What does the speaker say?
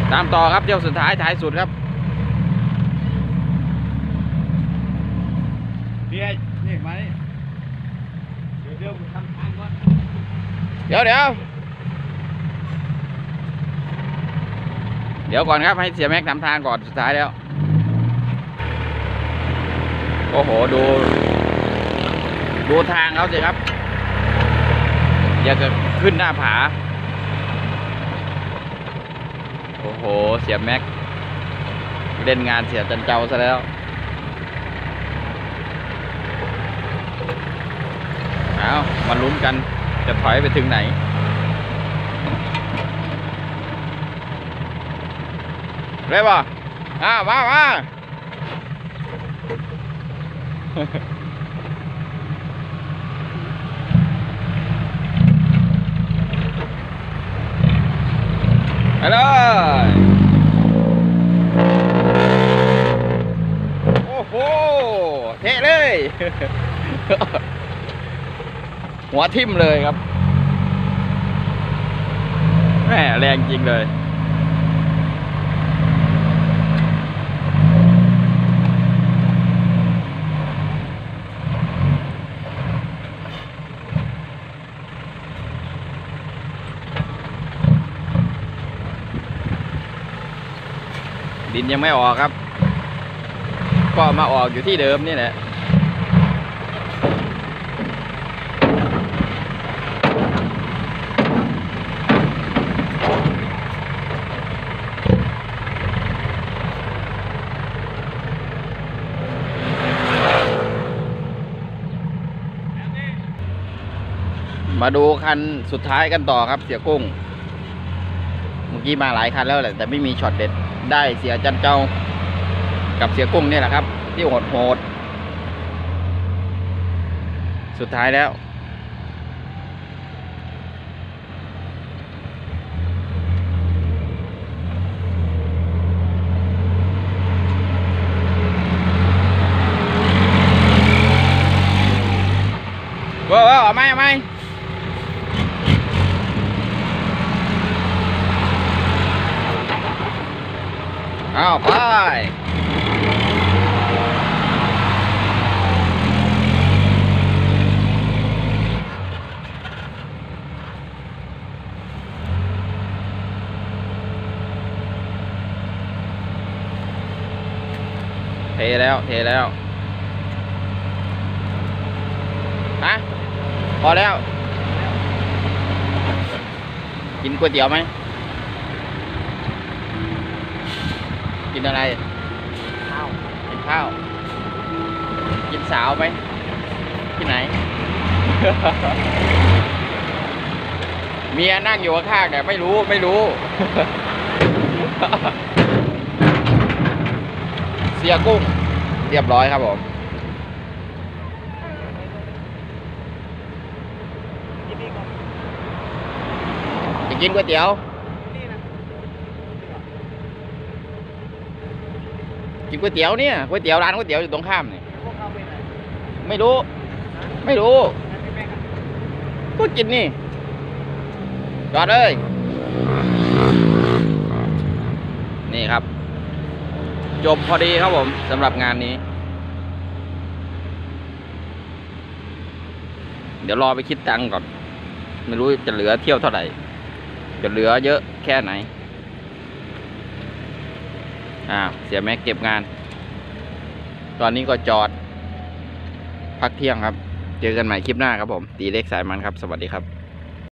ตามต่อครับเที่ยวสุดท้ายท้ายสุดครับเบียร์นี่มานี่เดี๋ยวทำทางก่อนเดี๋ยวก่อนครับให้เสียแม็กทำทางก่อนสุดท้ายแล้วโอ้โหดูทางเขาสิครับอยากจะขึ้นหน้าผาโอ้โหเสียแม็กเล่นงานเสียจันเจ้าซะแล้วเอามาลุ้นกันจะถอยไปถึงไหนเร็วป่ะมาไปเลยโอ้โหเทะเลย หัวทิ่มเลยครับแหมแรงจริงเลยดินยังไม่ออกครับก็มาออกอยู่ที่เดิมนี่แหละมาดูคันสุดท้ายกันต่อครับเสียกุ้งเมื่อกี้มาหลายคันแล้วแหละแต่ไม่มีช็อตเด็ดได้เสียจันเจ้ากับเสียกุ้งนี่แหละครับที่โหดสุดท้ายแล้วเอาไหมเอาไปเทแล้วฮะพอแล้วกินก๋วยเตี๋ยวไหมกินอะไรกินข้าวกินสาวไหมที่ไหน เมียนั่งอยู่ข้างๆเนี่ยไม่รู้ เสียกุ้งเรียบร้อยครับผมจะกินก๋วยเตี๋ยวกินก๋วยเตี๋ยวเนี่ยก๋วยเตี๋ยวร้านก๋วยเตี๋ยวอยู่ตรงข้ามนี่ไม่รู้ก็กินนี่จอดเลยนี่ครับจบพอดีครับผมสำหรับงานนี้เดี๋ยวรอไปคิดตังค์ก่อนไม่รู้จะเหลือเที่ยวเท่าไหร่จะเหลือเยอะแค่ไหนเสียแม็กเก็บงานตอนนี้ก็จอดพักเที่ยงครับเจอกันใหม่คลิปหน้าครับผมตีเล็กสายมันครับสวัสดีครับ